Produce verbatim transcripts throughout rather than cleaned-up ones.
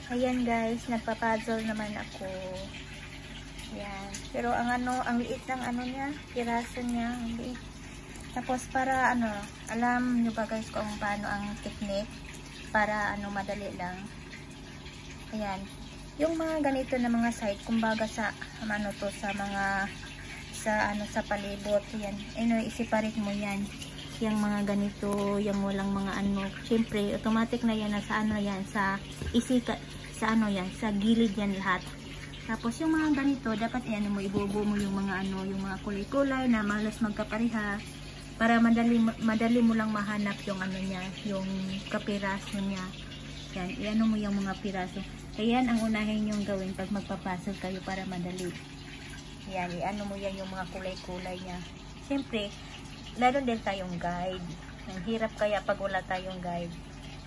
Ayan guys, nagpa-puzzle naman ako. Ayan. Pero ang ano, ang liit ng ano niya, piraso niya, ang liit. Tapos para ano, alam nyo ba guys kung paano ang technique para ano madali lang. Ayan. Yung mga ganito na mga site, kumbaga sa ano to, sa mga sa ano sa palibot, yan. Ano, i-separate mo yan. Yung mga ganito, yung walang mga ano, syempre automatic na yan na sa ano yan, sa isika, sa ano yan, sa gilid yan lahat. Tapos yung mga ganito, dapat yan mo ibubo mo yung mga ano, yung mga kulay-kulay na malas magkapareha para madali madali mo lang mahanap yung ano niya, yung kapiraso niya. Yan, iano mo yung mga piraso. Kaya yan ang unahin yung gawin pag magpapasok kayo para madali. Yan, iano mo yan yung mga kulay-kulay niya. Siyempre, lalo din tayong guide. Ang hirap kaya pag wala tayong guide.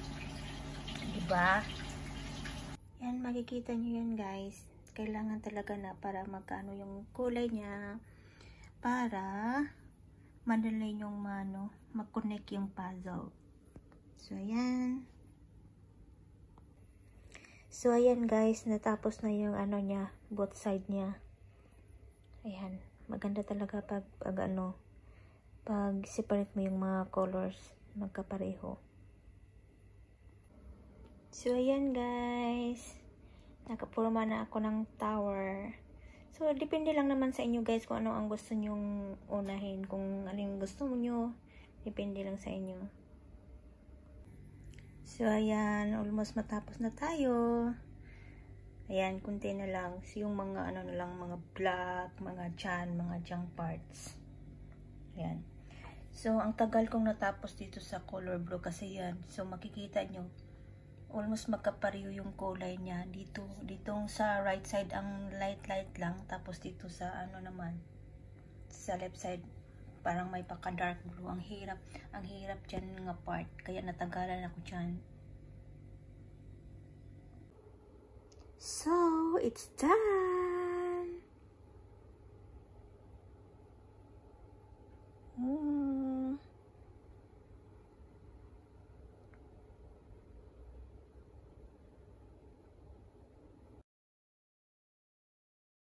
Diba? Yan, makikita nyo yan guys. Kailangan talaga na para magkano yung kulay niya. Para madali yung mano, mag-connect yung puzzle. So, ayan. So, ayan guys. Natapos na yung ano niya, both side niya. Ayan. Maganda talaga pag, pag ano, pag separate mo yung mga colors magkapareho. So ayan guys, nakapurma na ako ng tower. So depende lang naman sa inyo guys kung ano ang gusto nyong unahin, kung alin gusto nyo, depende lang sa inyo. So ayan, almost matapos na tayo. Ayan, kunti na lang. So yung mga ano na lang, mga black, mga chan, mga junk parts. Ayan. So, ang tagal kong natapos dito sa color blue kasi yan. So, makikita nyo, almost magkapareho yung kulay niya. Dito, ditong sa right side, ang light-light lang. Tapos dito sa ano naman, sa left side, parang may paka-dark blue. Ang hirap, ang hirap dyan nga part. Kaya natagalan ako dyan. So, it's done!